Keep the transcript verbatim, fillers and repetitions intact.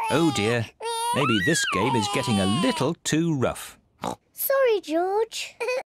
Oh dear, maybe this game is getting a little too rough. Sorry, George.